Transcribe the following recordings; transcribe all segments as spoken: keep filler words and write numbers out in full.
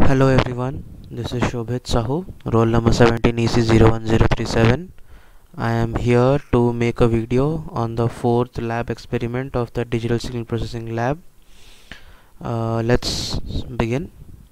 Hello everyone, this is Shobhit Sahu, roll number seventeen E C zero one zero three seven. I am here to make a video on the fourth lab experiment of the digital signal processing lab. Uh, let's begin.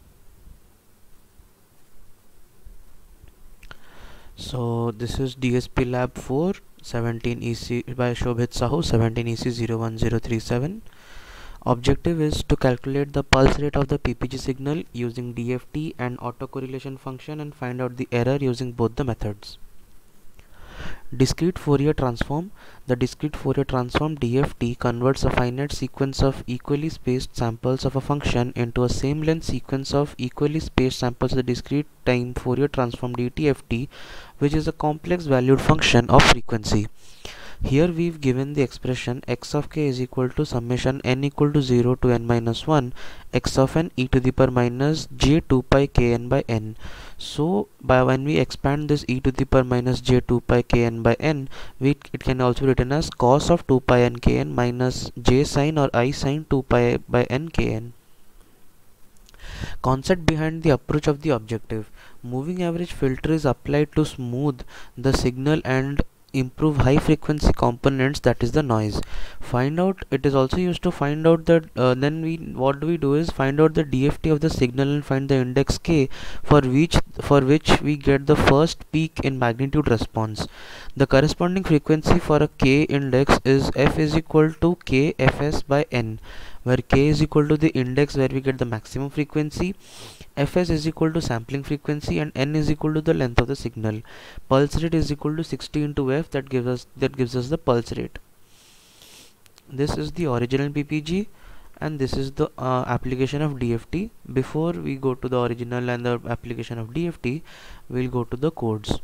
So this is D S P lab four, seventeen E C by Shobhit Sahu, seventeen E C zero one zero three seven. Objective is to calculate the pulse rate of the P P G signal using D F T and autocorrelation function and find out the error using both the methods. Discrete Fourier transform. The discrete Fourier transform D F T converts a finite sequence of equally spaced samples of a function into a same length sequence of equally spaced samples of the discrete time Fourier transform D T F T, which is a complex valued function of frequency. Here we've given the expression x of k is equal to summation n equal to zero to n minus one x of n e to the power minus j two pi kn by n. So by when we expand this e to the power minus j two pi kn by n, we it can also be written as cos of two pi n kn minus j sine or I sine two pi by n kn. Concept behind the approach of the objective. Moving average filter is applied to smooth the signal and improve high frequency components, that is the noise. Find out it is also used to find out that uh, then we what do we do is find out the D F T of the signal and find the index k for which for which we get the first peak in magnitude response. The corresponding frequency for a k index is f is equal to k fs by n, where k is equal to the index where we get the maximum frequency, fs is equal to sampling frequency, and n is equal to the length of the signal. Pulse rate is equal to sixty into f, that gives us that gives us the pulse rate. This is the original P P G and this is the uh, application of D F T. Before we go to the original and the application of D F T, we'll go to the codes.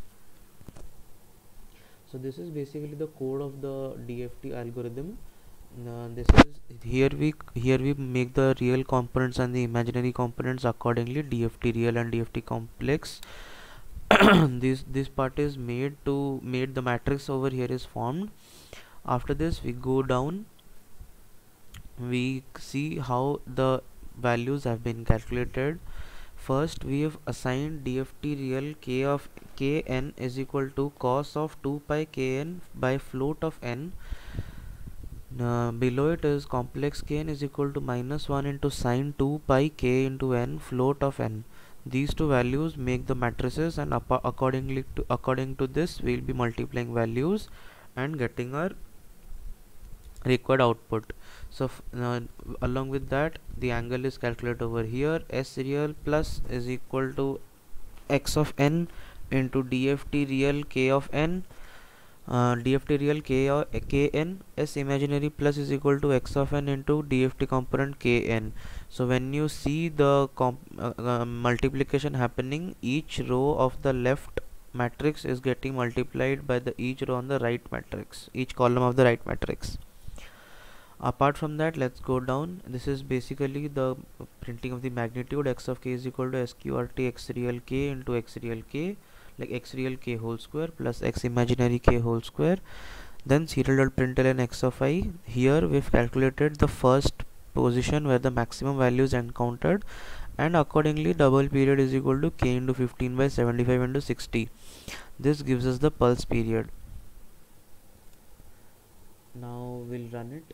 So this is basically the code of the D F T algorithm. Uh, this is here we here we make the real components and the imaginary components accordingly. D F T real and D F T complex. this this part is made to made the matrix over here is formed. After this we go down, we see how the values have been calculated. First we have assigned D F T real k of kn is equal to cos of two pi kn by float of n. Uh, below it is complex kn is equal to minus one into sine two pi k into n float of n. These two values make the matrices, and accordingly to according to this we'll be multiplying values and getting our required output. So uh, along with that the angle is calculated over here. S real plus is equal to x of n into D F T real k of n. Uh, D F T real k or kn, s imaginary plus is equal to x of n into D F T component kn. So when you see the comp uh, uh, multiplication happening, each row of the left matrix is getting multiplied by the each row on the right matrix, each column of the right matrix. Apart from that, let's go down. This is basically the printing of the magnitude. X of k is equal to sqrt x real k into x real k, like x real k whole square plus x imaginary k whole square. Then serial dot println x of I. Here we've calculated the first position where the maximum value is encountered, and accordingly double period is equal to k into fifteen by seventy-five into sixty. This gives us the pulse period. Now we'll run it.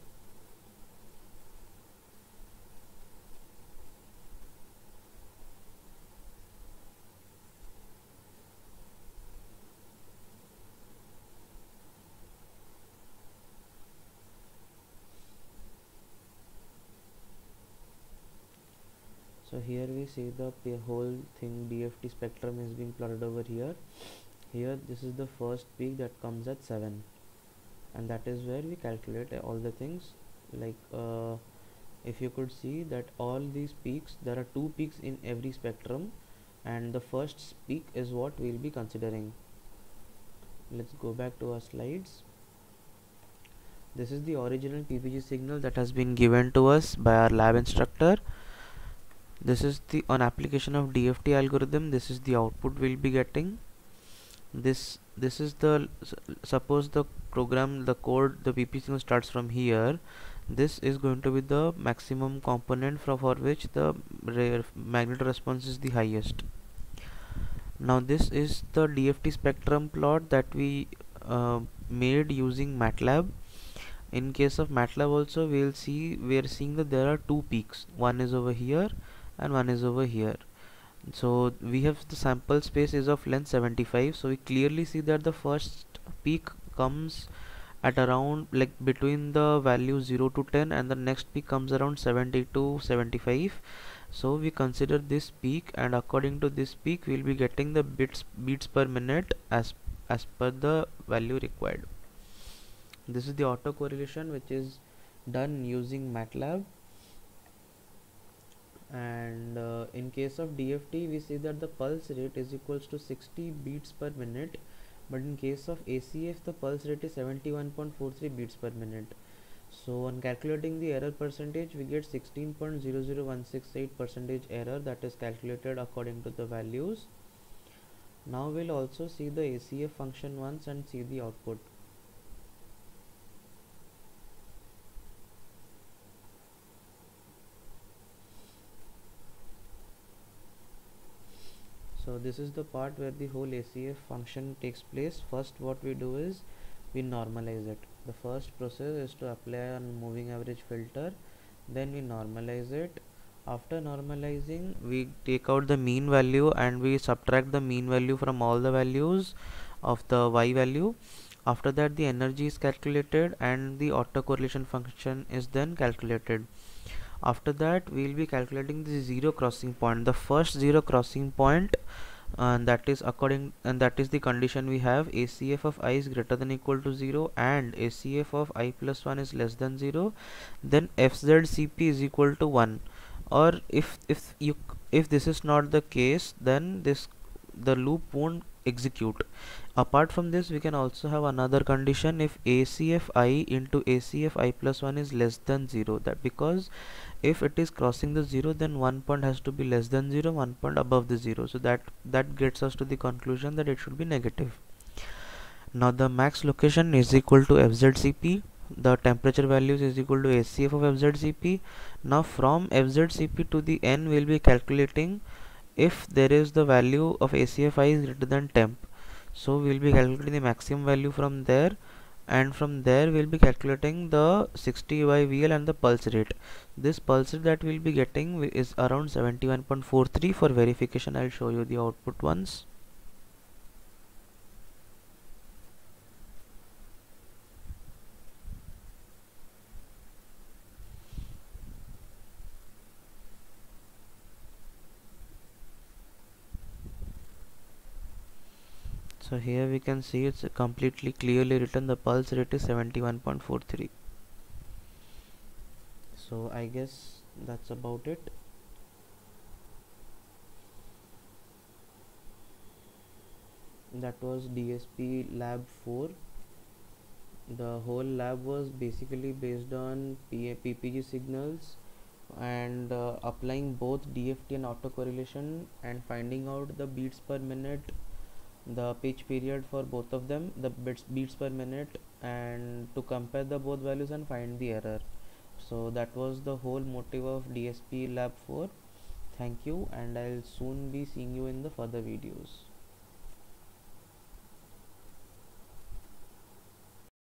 So here we see the whole thing, D F T spectrum is being plotted over here. Here this is the first peak that comes at seven, and that is where we calculate all the things. Like uh, if you could see that all these peaks, there are two peaks in every spectrum, and the first peak is what we'll be considering. Let's go back to our slides. This is the original P P G signal that has been given to us by our lab instructor. This is the on application of D F T algorithm. This is the output we'll be getting. This this is the suppose the program the code the P P signal starts from here. This is going to be the maximum component for, for which the re magnetic response is the highest. Now this is the D F T spectrum plot that we uh, made using MATLAB. In case of MATLAB also, we will see we are seeing that there are two peaks. One is over here and one is over here. So we have the sample space is of length seventy-five. So we clearly see that the first peak comes at around like between the value zero to ten, and the next peak comes around seventy to seventy-five. So we consider this peak, and according to this peak we'll be getting the bits beats per minute as as per the value required. This is the autocorrelation which is done using MATLAB. And uh, in case of D F T, we see that the pulse rate is equals to sixty beats per minute, but in case of A C F the pulse rate is seventy-one point four three beats per minute. So on calculating the error percentage, we get sixteen point zero zero one six eight percentage error, that is calculated according to the values. Now we'll also see the A C F function once and see the output. So this is the part where the whole A C F function takes place. First what we do is we normalize it. The first process is to apply a moving average filter, then we normalize it. After normalizing, we take out the mean value and we subtract the mean value from all the values of the y value. After that, the energy is calculated and the autocorrelation function is then calculated. After that, we will be calculating the zero crossing point, the first zero crossing point, and that is according and that is the condition we have: A C F of I is greater than equal to zero and A C F of I plus one is less than zero. Then F Z C P is equal to one. Or if if you if this is not the case, then this the loop won't execute. Apart from this, we can also have another condition: if A C F I into A C F I plus one is less than zero, that because if it is crossing the zero, then one point has to be less than zero, one point above the zero. So that that gets us to the conclusion that it should be negative. Now the max location is equal to F Z C P. The temperature values is equal to A C F of F Z C P. Now from F Z C P to the N, we will be calculating if there is the value of A C F I is greater than temp. So we will be calculating the maximum value from there, and from there we will be calculating the sixty by V L and the pulse rate. This pulse rate that we will be getting is around seventy-one point four three. For verification, I will show you the output once. So here we can see it's completely clearly written, the pulse rate is seventy-one point four three. So I guess that's about it. That was D S P lab four. The whole lab was basically based on P P G signals and uh, applying both D F T and autocorrelation and finding out the beats per minute, the pitch period for both of them, the bits beats per minute, and to compare the both values and find the error. So that was the whole motive of D S P lab four. Thank you, and I'll soon be seeing you in the further videos.